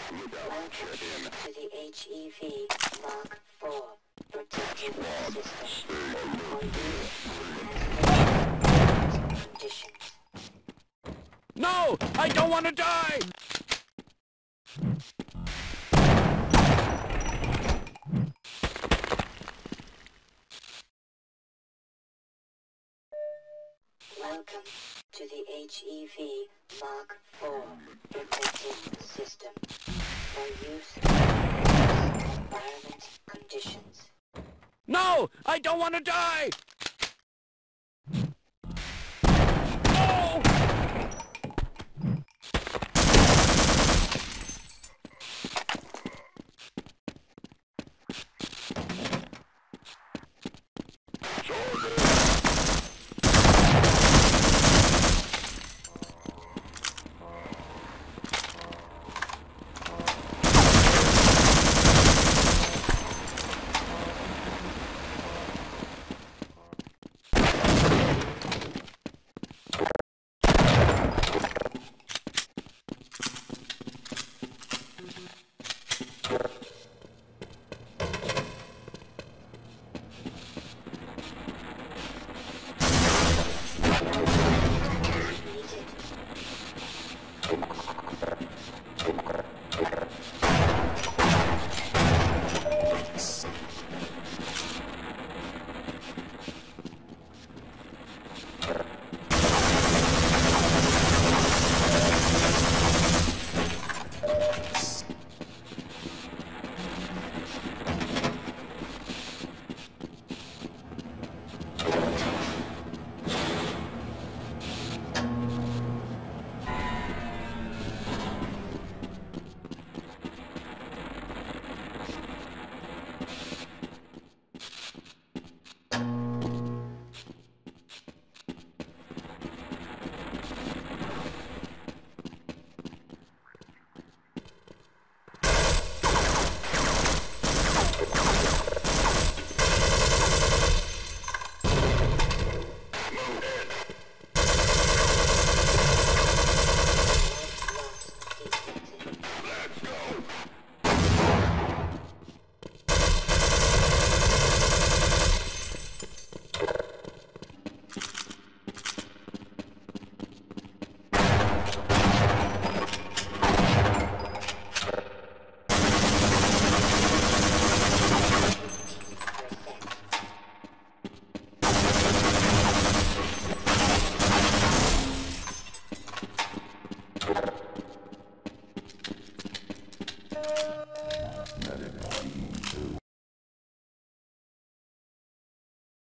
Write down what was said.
Welcome to the HEV Mark IV protective system for use under conditions. No! I don't want to die! Welcome to the HEV Mark IV protective system for use under environment conditions. No! I don't want to die! No!